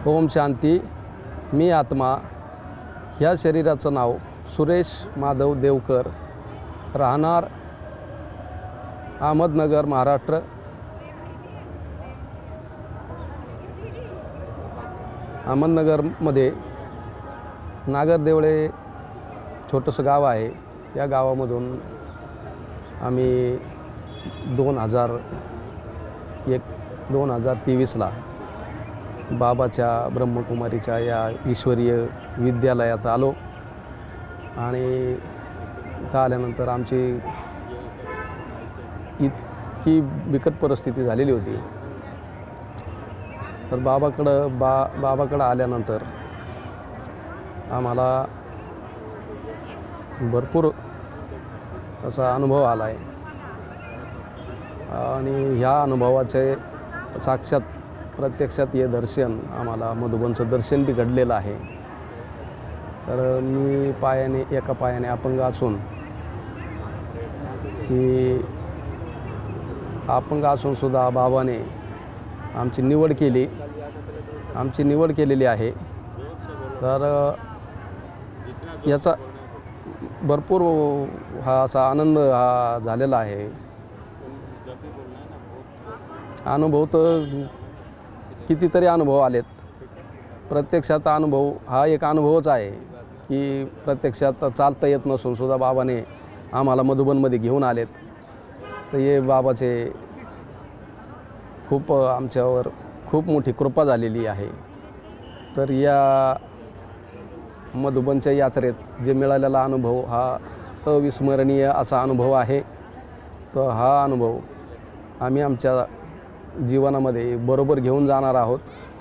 ओम शांती। मी आत्मा ह्या शरीराचं नाव सुरेश माधव देवकर, राहणार अहमदनगर, महाराष्ट्र। अहमदनगरमध्ये नागरदेवळे छोटंसं गाव आहे। या गावामधून आम्ही 2023ला बाबाच्या ब्रह्मकुमारीच्या या ईश्वरीय विद्यालयात आलो आणि इथं आल्यानंतर आमची इतकी बिकट परिस्थिती झालेली होती। तर बाबाकडं आल्यानंतर आम्हाला भरपूर असा अनुभव आला आहे आणि ह्या अनुभवाचे साक्षात प्रत्यक्षात हे दर्शन आम्हाला मधुबनचं दर्शन बी घडलेलं आहे। तर मी एका पायाने अपंग असून सुद्धा बाबाने आमची निवड केलेली आहे। तर याचा भरपूर असा आनंद झालेला आहे। अनुभव तर कितीतरी अनुभव आलेत। प्रत्यक्षात अनुभव हा एक अनुभवच आहे की प्रत्यक्षात चालता येत नसून सुद्धा बाबाने आम्हाला मधुबनमध्ये घेऊन आलेत। तर हे बाबाचे आमच्यावर खूप मोठी कृपा झालेली आहे। तर या मधुबनच्या यात्रेत जे मिळालेला अनुभव हा अविस्मरणीय असा अनुभव आहे। तर हा अनुभव आम्ही आमच्या जीवनामध्ये बरोबर घेऊन जाणार आहोत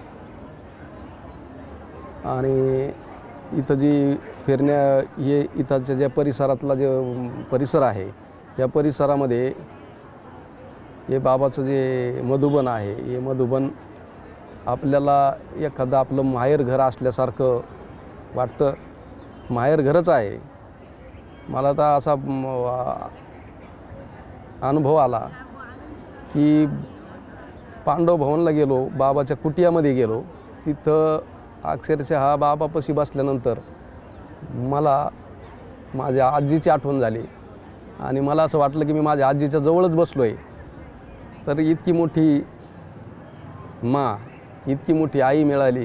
आणि इथं जी इथाच्या ज्या परिसरातला जे परिसर आहे, या परिसरामध्ये हे बाबाचं जे मधुबन आहे, हे मधुबन आपल्याला एखादं आपलं माहेर घर असल्यासारखं वाटतं। माहेर घरच आहे। मला तर असा अनुभव आला की पांडव भवनला गेलो, बाबाच्या कुटियामध्ये गेलो। तिथं अक्षरशः बाबापाशी बसल्यानंतर मला माझ्या आजीची आठवण झाली आणि मला असं वाटलं की मी माझ्या आजीच्या जवळच बसलो आहे। तर इतकी मोठी आई मिळाली,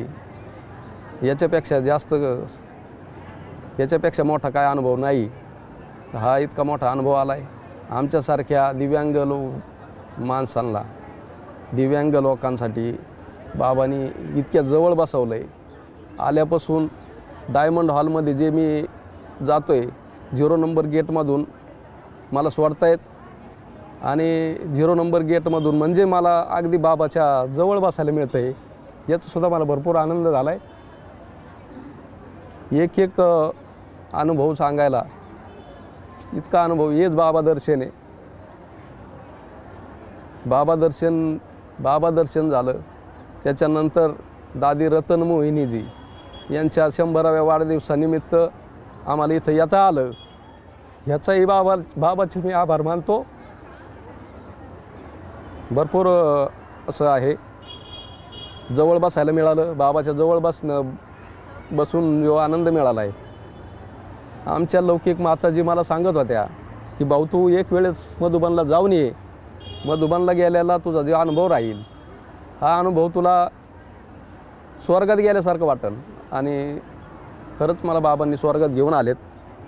याच्यापेक्षा मोठा काय अनुभव नाही। तर हा इतका मोठा अनुभव आला आहे आमच्यासारख्या दिव्यांग लोकांसाठी बाबांनी इतक्या जवळ बसवलं आहे। आल्यापासून डायमंड हॉलमध्ये जे मी जातो आहे, 0 नंबर गेटमधून मला सोडतायत आणि 0 नंबर गेटमधून म्हणजे मला अगदी बाबाच्या जवळ बसायला मिळतं आहे। याचासुद्धा मला भरपूर आनंद झाला आहे। एक अनुभव सांगायला इतका अनुभव हेच बाबा दर्शन आहे। बाबा दर्शन झालं। त्याच्यानंतर दादी रतन मोहिनीजी यांच्या 100व्या वाढदिवसानिमित्त आम्हाला इथं येता आलं। ह्याचाही बाबाचे मी आभार मानतो। भरपूर असं आहे, जवळ बसायला मिळालं। बाबाच्या जवळ बसून जो आनंद मिळाला आहे। आमच्या लौकिक माताजी मला सांगत होत्या की भाऊ तू एक वेळेस मधुबनला जाऊन ये, मधुबनला गेल्याला तुझा जो अनुभव राहील, हा अनुभव तुला स्वर्गात गेल्यासारखं वाटेल। आणि खरंच मला बाबांनी स्वर्गात घेऊन आलेत।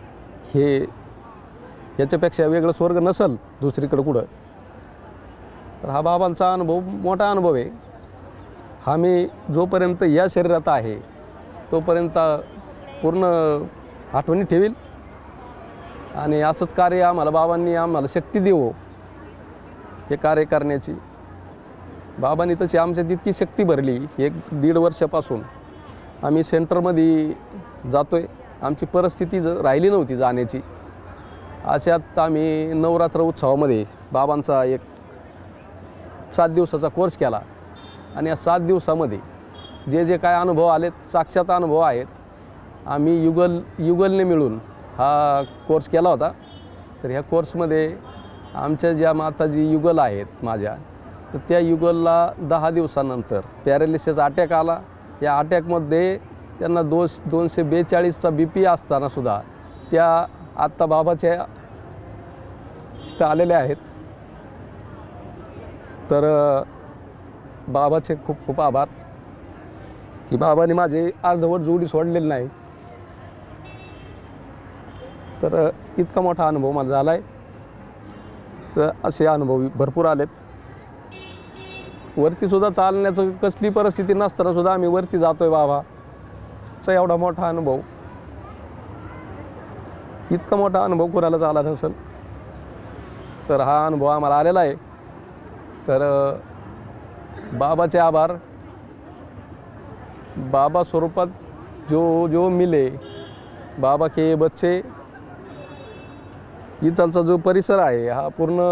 याच्यापेक्षा वेगळं स्वर्ग नसेल दुसरीकडं कुठं। तर हा बाबांचा अनुभव मोठा अनुभव आहे। हा मी जोपर्यंत या शरीरात आहे तोपर्यंत पूर्ण आठवणी ठेवील आणि असंच कार्य बाबांनी आम्हाला शक्ती देवो हे कार्य करण्याची। बाबांनी तशी आमच्यात इतकी शक्ती भरली। 1-1.5 वर्षापासून आम्ही सेंटरमध्ये जातो आहे। आमची परिस्थिती राहिली नव्हती जाण्याची। अशात आम्ही नवरात्र उत्सवामध्ये बाबांचा एक 7 दिवसाचा कोर्स केला आणि या 7 दिवसामध्ये जे काय अनुभव आलेत, साक्षात अनुभव आहेत। आम्ही युगलने मिळून हा कोर्स केला होता। तर ह्या कोर्समध्ये आमच्या ज्या माताजी युगल आहेत माझ्या, तर त्या युगलला 10 दिवसानंतर पॅरालिसिस अटॅक आला या अटॅकमध्ये त्यांना 242चा BP असतानासुद्धा त्या आत्ता बाबाच्या इथं आलेल्या आहेत. तर बाबाचे खूप खूप आभार की बाबांनी माझी अर्धवट जोडी सोडलेली नाही. तर इतका मोठा अनुभव मला झाला आहे. तर असे अनुभव भरपूर आलेत. वरतीसुद्धा चालण्याचं कसली परिस्थिती नसतानासुद्धा आम्ही वरती जातो आहे बाबाचा एवढा मोठा अनुभव. इतका मोठा अनुभव कोणालाच आला नसेल. तर हा अनुभव आम्हाला आलेला आहे. तर बाबाचे आभार. बाबा स्वरूपात जो मिले बाबा के बच्चे. इथलचा जो परिसर आहे हा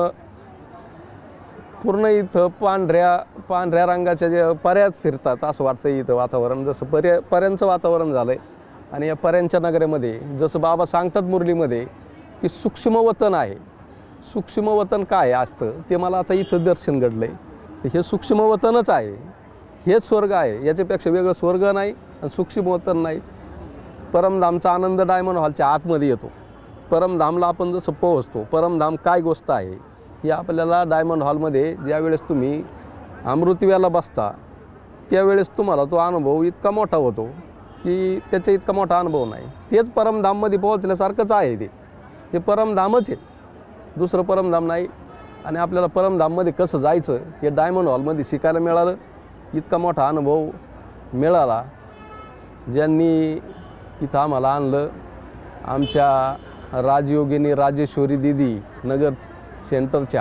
पूर्ण इथं पांढऱ्या रंगाच्या जे पर्यात फिरतात असं वाटतं. इथं वातावरण जसं पर्यांचं वातावरण झालं आहे. आणि या पर्यांच्या नगरामध्ये जसं बाबा सांगतात मुरलीमध्ये की सूक्ष्म वतन आहे. सूक्ष्म वतन काय असतं ते मला आता इथं दर्शन घडलं आहे. हे सूक्ष्म वतनच आहे. हेच स्वर्ग आहे. याच्यापेक्षा वेगळं स्वर्ग नाही आणि सूक्ष्म वतन नाही. परमधामचा आनंद डायमंड हॉलच्या आतमध्ये येतो. परमधामला आपण जसं पोहोचतो, परमधाम काय गोष्ट आहे ही आपल्याला डायमंड हॉलमध्ये ज्यावेळेस तुम्ही अमृतवेला बसता त्यावेळेस तुम्हाला तो अनुभव इतका मोठा होतो की त्याचा इतका मोठा अनुभव नाही. तेच परमधाममध्ये पोहोचल्यासारखंच आहे. हे परमधामच आहे, दुसरं परमधाम नाही. आणि आपल्याला परमधाममध्ये कसं जायचं हे डायमंड हॉलमध्ये शिकायला मिळालं. इतका मोठा अनुभव मिळाला. ज्यांनी इथं आम्हाला आणलं आमच्या राजयोगिनी राजेश्वरी दीदी नगर सेंटरच्या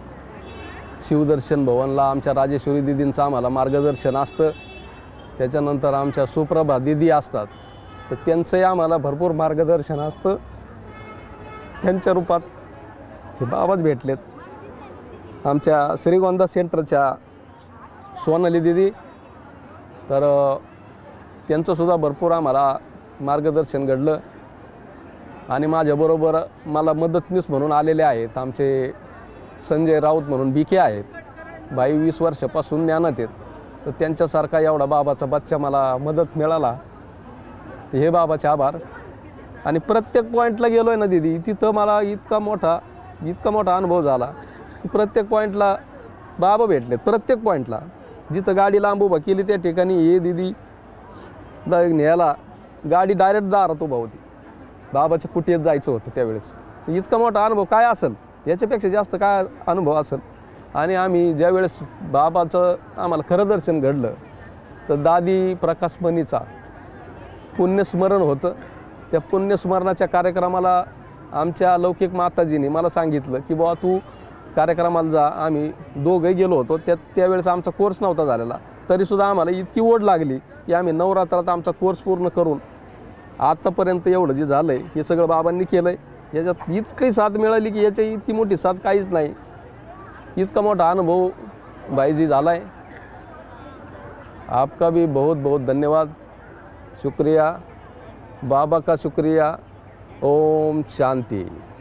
शिवदर्शन भवनला आमच्या राजेश्वरी दीदींचं आम्हाला मार्गदर्शन असतं. त्याच्यानंतर आमच्या सुप्रभा दीदी असतात तर त्यांचंही आम्हाला भरपूर मार्गदर्शन असतं. त्यांच्या रूपात हे बाबाच भेटलेत. आमच्या श्रीगोंदा सेंटरच्या सोनाली दीदी तर त्यांचंसुद्धा भरपूर आम्हाला मार्गदर्शन घडलं. आणि माझ्याबरोबर मला मदतनीस म्हणून आलेले आहेत आमचे संजय राऊत म्हणून BK आहेत. भाई 20 वर्षापासून ज्ञानात आहेत. तर त्यांच्यासारखा एवढा बाबाचा बच्चा मला मदत मिळाला तर हे बाबाचे आभार. आणि प्रत्येक पॉईंटला गेलो आहे ना दीदी तिथं मला इतका मोठा अनुभव झाला की प्रत्येक पॉईंटला बाबा भेटलेत. प्रत्येक पॉईंटला जिथं गाडी लांब उभा केली त्या ठिकाणी हे दीदी न्यायला गाडी डायरेक्ट दारात उभा होती. बाबाच्या कुटीत जायचं होतं त्यावेळेस. इतका मोठा अनुभव काय असेल याच्यापेक्षा जास्त काय अनुभव असेल. आणि आम्ही ज्यावेळेस बाबाचं आम्हाला खरं दर्शन घडलं तर दादी प्रकाशमणीचा पुण्यस्मरण होतं. त्या पुण्यस्मरणाच्या कार्यक्रमाला आमच्या लौकिक माताजीने मला सांगितलं की बाबा तू कार्यक्रमाला जा. आम्ही दोघंही गेलो होतो. त्यावेळेस आमचा कोर्स नव्हता झालेला तरीसुद्धा आम्हाला इतकी ओढ लागली की आम्ही नवरात्रात आमचा कोर्स पूर्ण करून आत्तापर्यंत एवढं जे झालं आहे हे सगळं बाबांनी केलं आहे. याच्यात इतकी साथ मिळाली की याच्या इतकी मोठी साथ काहीच नाही. इतका मोठा अनुभव भाईजी झाला आहे. आपका भी बहुत बहुत धन्यवाद. शुक्रिया. बाबा का शुक्रिया. ओम शांति.